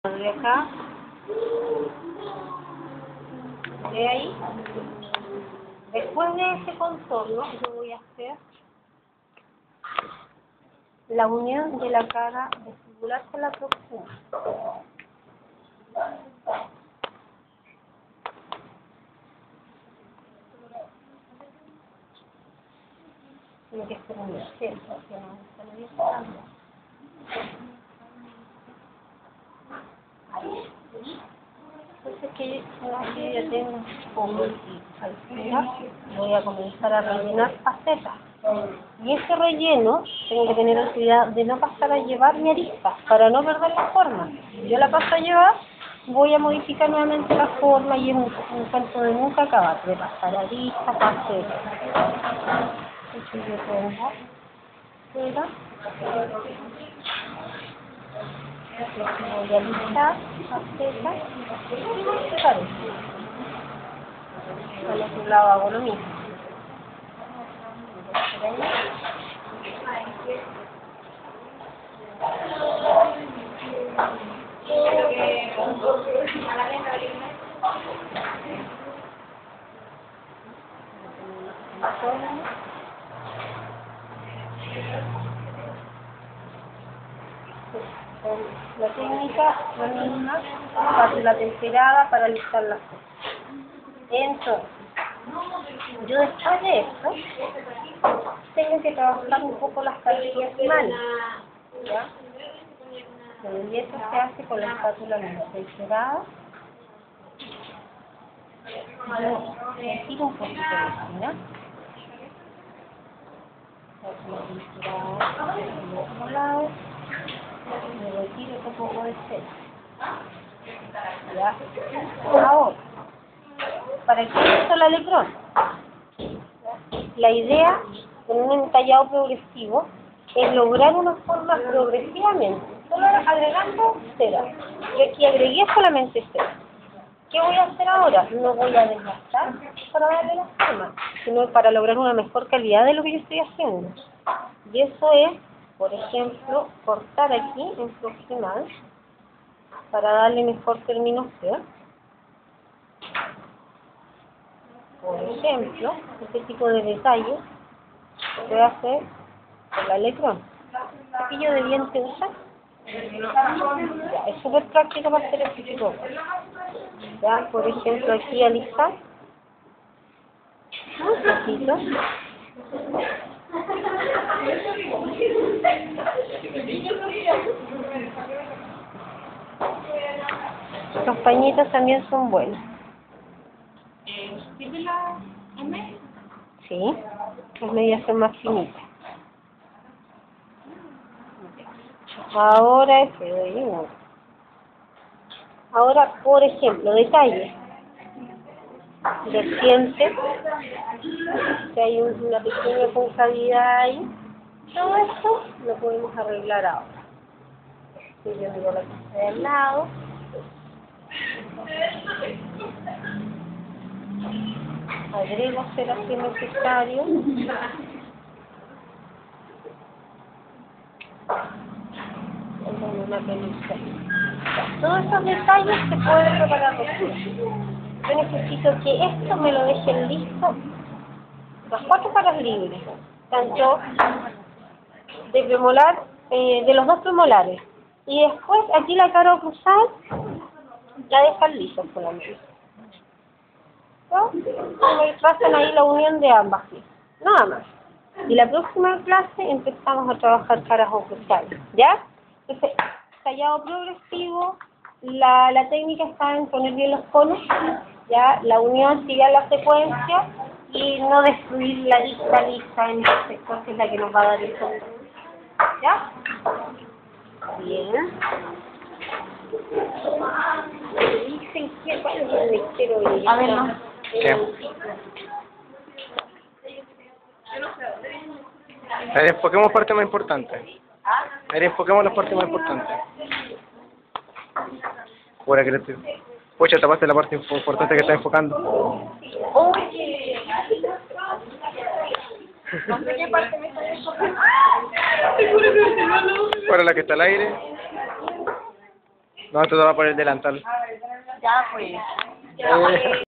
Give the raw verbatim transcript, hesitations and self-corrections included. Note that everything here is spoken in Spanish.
De acá, de ahí, después de ese contorno yo voy a hacer la unión de la cara vestibular con la proximal. Tiene que ser en el centro, que no está en el centro. Entonces que aquí ya tengo un poco al final voy a comenzar a rellenar facetas. Y ese relleno tengo que tener el cuidado de no pasar a llevar mi arista para no perder la forma. Si yo la paso a llevar, voy a modificar nuevamente la forma y es un, un cuento de nunca acabar, de pasar arista, facetas. Entonces yo pongo fuera. Voy a listar facetas y voy a cerrar esto. Al otro lado hago lo mismo. La técnica, la misma, la temperada para alistar las cosas. Entonces, yo después de esto, tengo que trabajar un poco las carillas malas, ¿ya? Y eso se hace con la espátula misma, temperada. Yo retiro un poquito de harina. Temperada del otro lado. Me retiro un poco de cera. ¿Ya? Ahora, ¿para qué uso el alegrón? La idea en un entallado progresivo es lograr una forma progresivamente, solo agregando cera. Yo aquí agregué solamente cera. ¿Qué voy a hacer ahora? No voy a desgastar para darle la forma, sino para lograr una mejor calidad de lo que yo estoy haciendo. Y eso es, por ejemplo, cortar aquí en proximal para darle mejor terminación. Por ejemplo, este tipo de detalles se puede hacer con la alegrón. ¿Cepillo de diente usa? Ya, es súper práctico para hacer este tipo de cosas. Ya, por ejemplo, aquí alisar un poquito. Los pañitos también son buenos. ¿Sirve la M? Sí, las medidas son más finitas. Ahora es que doy uno. Ahora, por ejemplo, detalles. Reciente, que hay una pequeña concavidad ahí. Todo esto lo podemos arreglar ahora. Si yo digo la cosa de al lado. Agrego cera si es necesario. Una pelusa. Todos esos detalles se pueden preparar después. Yo necesito que esto me lo dejen listo, las cuatro caras libres, tanto de premolar, eh, de los dos premolares. Y después aquí la cara cruzada la dejan lisa solamente. ¿No? Me trazan ahí la unión de ambas, nada más. Y la próxima clase empezamos a trabajar caras oclusales, ¿ya? Entonces, tallado progresivo, la, la técnica está en poner bien los conos, ya, la unión sigue la secuencia y no destruir la lista lista en este sector que es la que nos va a dar el tono. ¿Ya? Bien. Dicen que cuál es el quiero ir. A ver, no. Ahí enfoquemos parte más importante. Ahí enfoquemos las partes más importantes. Ahora que le estoy... Pucha, tapaste la parte importante que está enfocando. Oye. No sé qué parte me está enfocando. Ahora la que está al aire. No, esto te va a poner el delantal. Ya, pues. Eh.